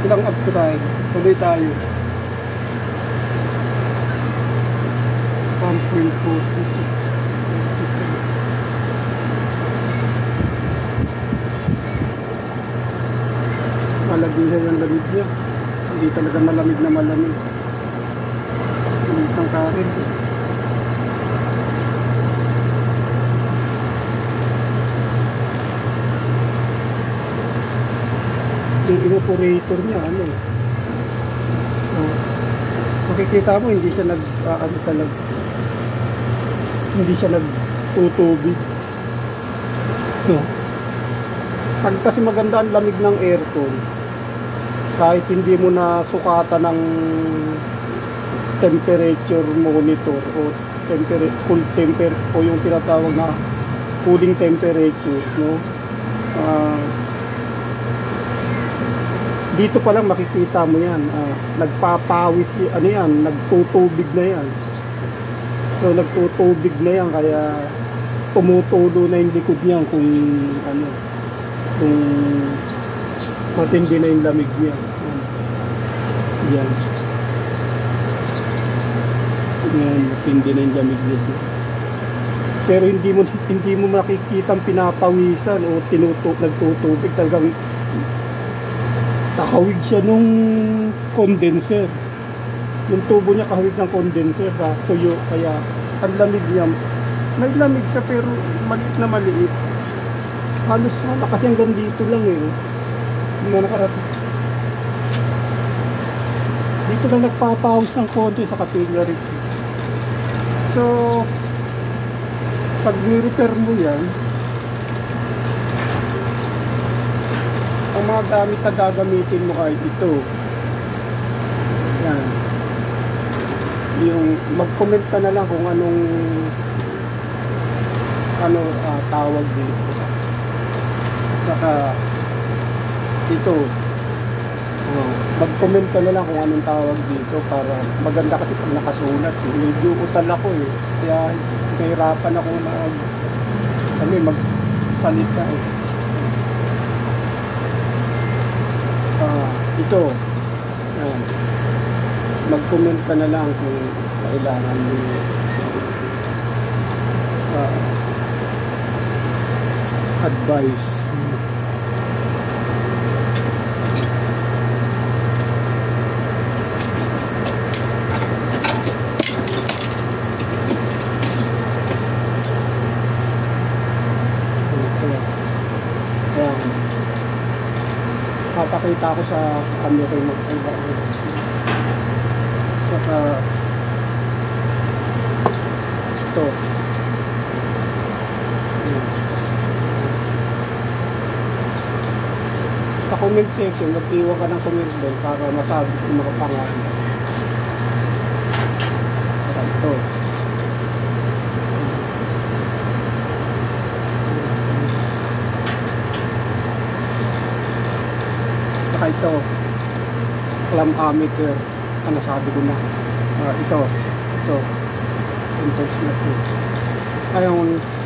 Walang upgrade. Tuloy tayo. 1.46. Malagihan yung lamig niya. Hindi talaga malamig na malamig. Ang karin. Yung evaporator niya, ano, makikita mo hindi siya hindi siya nagtutubig. Pag kasi maganda ang lamig ng aircon, kahit hindi mo na sukatan ng temperature monitor o cool temperature o yung tinatawag na cooling temperature, no? Dito pa lang makikita mo yan, nagpapawis, ano yan, nagtutubig na yan. So nagtutubig na yan, kaya tumutulo na yung likod niyan kung ano, kung matindi na yung lamig niya. Yan. Yan, matindi na yung lamig niya. Pero hindi mo makikita ang pinapawisan o nagtutubig, talagang kahawig siya nung condenser. Yung tubo niya kahawig ng condenser, tuyo, kaya ang lamig niya, may lamig siya pero maliit na maliit. Halos wala kasi hanggang dito lang eh. Hindi na nakarating. Dito lang nagpapawis ng konti sa capillary. So pag ni-repair mo yan, ang mga gamit na gagamitin mo ay ito. Yan. Yung mag-comment ka na lang kung anong tawag dito. Saka ito. Mag-comment ka na lang kung anong tawag dito para maganda kasi pag nakasulat. Medyo utal ako eh. Kaya nahirapan ako magsalita eh. Ito. Mag-comment ka na lang kung kailangan mo advice. Papakita ko sa camera yung magkaiba. Saka ito. Sa comment section, mag-iwan ka ng comment doon para masabi yung mga pangalan. Saka ito. Saka ito. Clamp ammeter. Sabi ko na. Ito. Impulse na ito. Ngayon,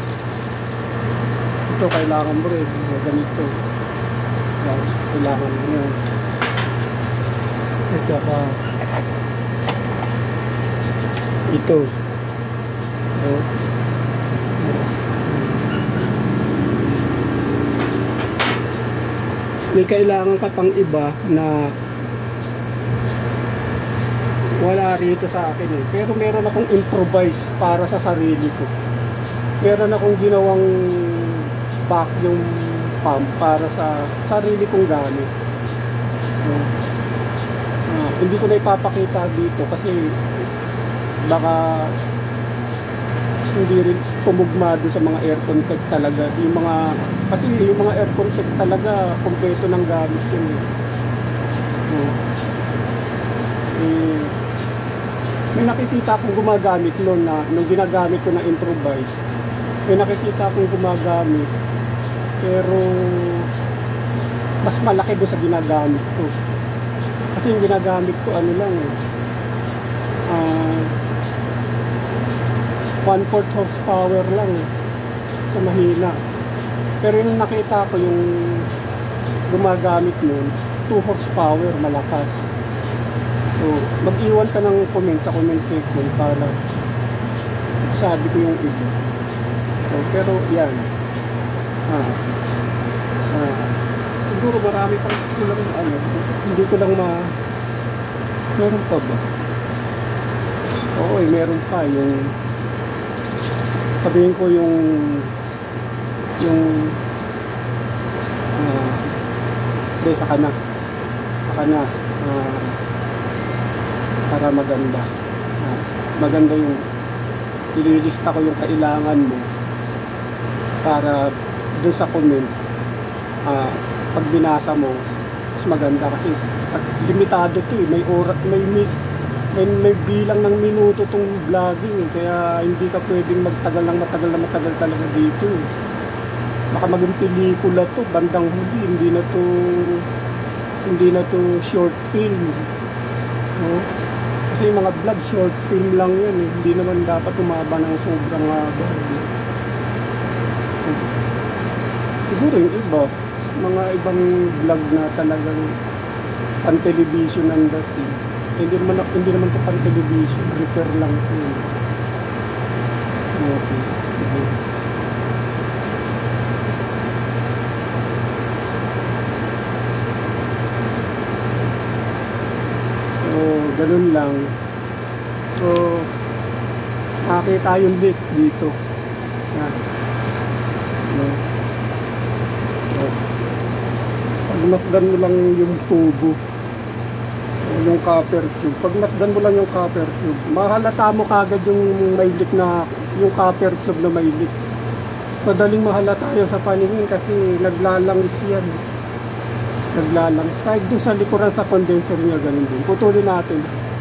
ito kailangan mo rin. Ganito. Kailangan mo yun. At saka ito. May kailangan ka pang iba na wala rito sa akin eh. Pero meron akong improvise para sa sarili ko. Meron akong ginawang vacuum pump para sa sarili kong gamit. Hindi ko na ipapakita dito kasi baka hindi rin tumugma doon sa mga aircon tech talaga. Kasi yung mga aircon tech talaga kompleto ng gamit yun eh. May nakikita akong gumagamit noon na nung ginagamit ko na improvise. May nakikita akong gumagamit pero mas malaki doon sa ginagamit ko. Kasi yung ginagamit ko ano lang 1/4 horsepower lang so mahina. Pero yung nakita ko yung gumagamit noon 2 horsepower, malakas. So, mag-iwan ka ng comment sa comment section para sabi ko yung iba. So, pero yan. Siguro marami pang kulang ano. Hindi ko lang meron pa ba? Oo, meron pa yung sabihin ko yung saka na para maganda yung ililista ko yung kailangan mo para doon sa comment pag binasa mo mas maganda kasi limitado to eh, may oras, may bilang ng minuto tong vlogging eh, kaya hindi ka pwedeng matagal talaga dito eh. Baka maging pelikula to, bandang huli, hindi na to short film. No? Kasi yung mga vlog, short film lang yan eh. Hindi naman dapat umaba ng sobrang haba. Siguro yung iba, mga ibang vlog na talagang pan-television ang dating. Hindi naman to pan-television, repair lang to. Okay. Ganun lang. So, makakita yung leak dito. Yan. So, pagmasdan mo lang yung tubo, yung copper tube. Pagmasdan mo lang yung copper tube, mahalata mo kagad yung may leak na, yung copper tube na may leak. Madaling mahalata yun sa paningin kasi naglalangis yan. Naglalangis. Kahit doon sa likuran sa condenser niya, ganun din. Putulin natin.